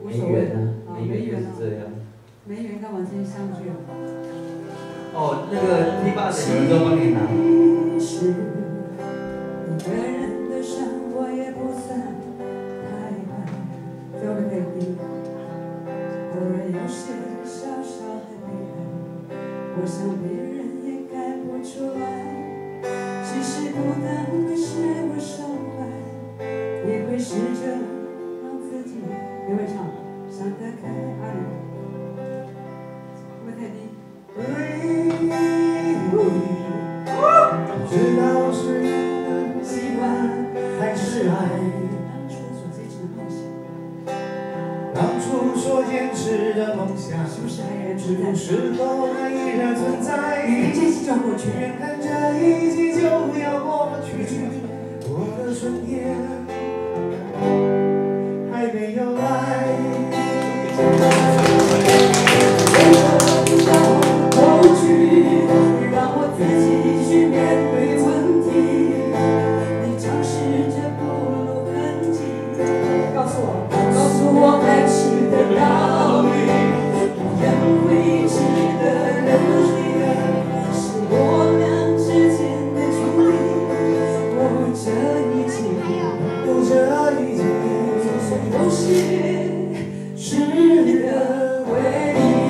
没缘啊， 哦没缘就是这样。 没缘干嘛先上去啊？ 哦，那个 T-box 有人都帮你拿。 是一个人的生活也不算太快，这会可以听。偶尔有些小小的悲哀，我想别人也看不出来。只是孤单会使我伤怀，也会试着让自己。你会唱？想得开，阿里。会不会太低？ 知道是习惯还是爱？当初所坚持的梦想， 是不是还有人是存在？ 是否还依然存在？ 这期就过去， 眼看着一季就要过去，我的春天还没有来。 过去，让我自己去面对问题。你尝试着不露痕迹，告诉我爱情的道理。人会值得努力，是我俩之间的距离。哦，这一切，有些值得回忆。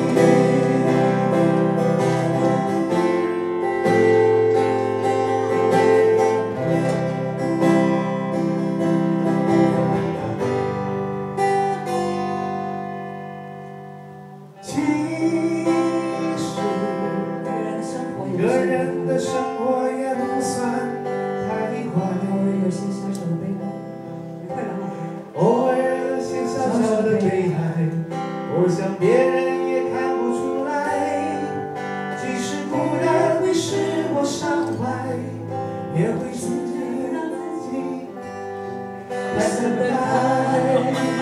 一个人的生活也不算太快， 有些小小的悲哀，快了吗？ 偶尔有些小小的悲哀，我想别人也看不出来。即使孤单会使我伤怀，也会试着让自己看得开。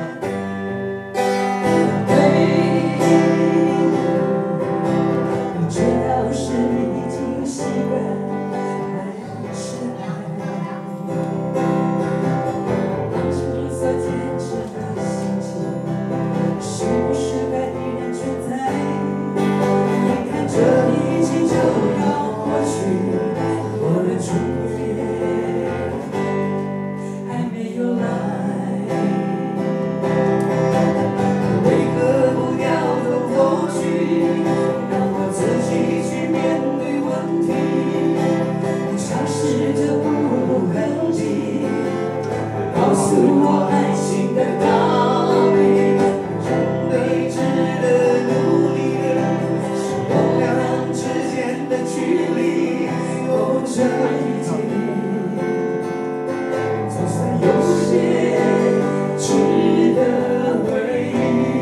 知道是已经习惯，还是爱？当初所坚持的心情，是不是还依然存在？眼看这一切就要过去，我的春天还没有来。为何不掉头过去？自己去面对问题，你尝试着不露痕迹，告诉我爱情的道理。人类值得努力的，是我俩之间的距离。哦，这一切，就算有些值得回忆。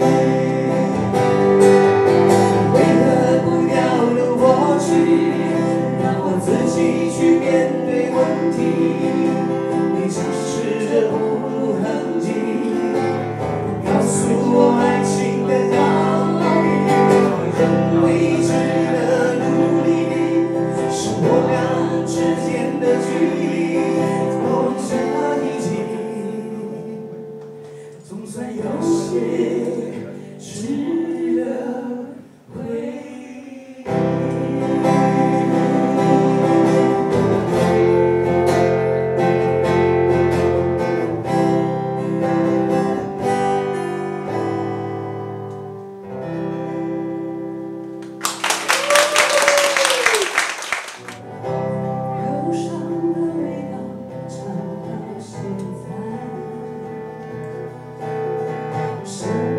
让我自己去面对问题，你尝试着不露痕迹，告诉我爱情的道理。人类值得努力的，是我俩之间的距离。哦，这一切，总算有些值得回忆。是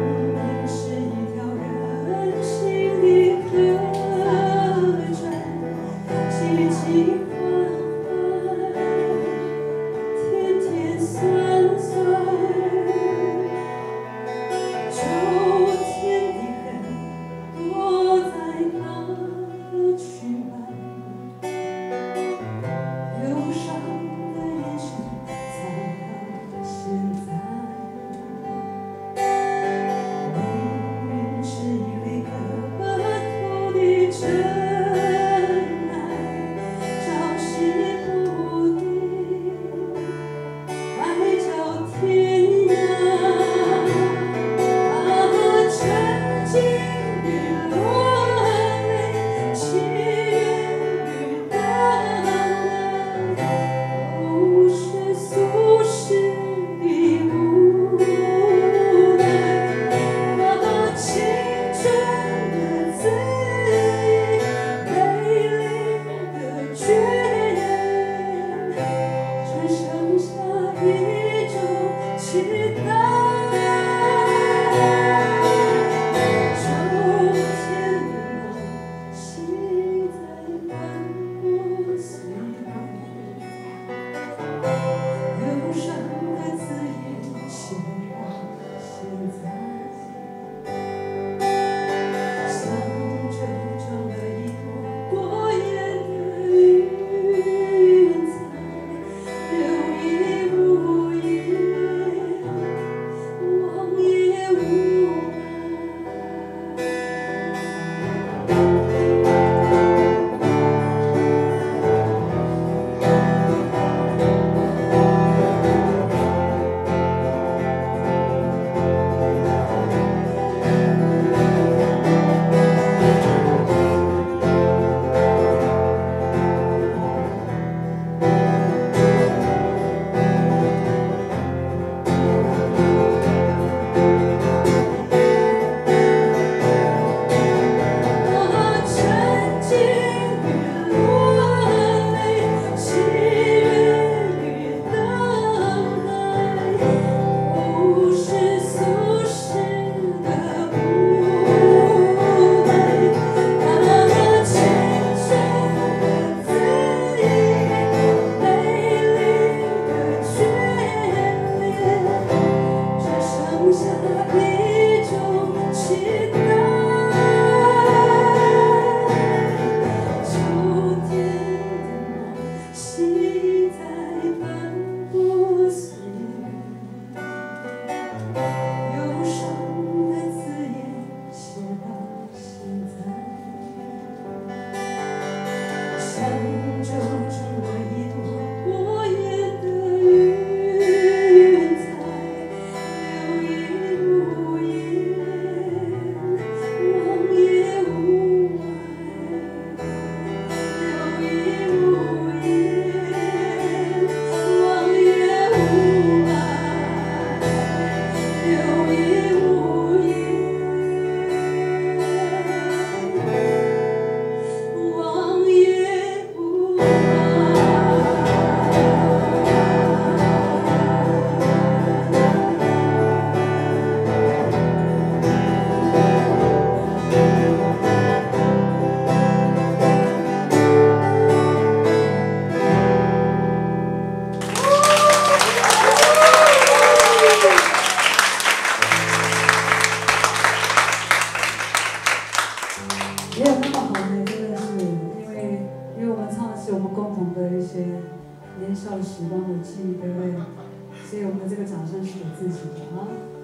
年少时光的记忆，对不对？所以我们的这个掌声是给自己的啊。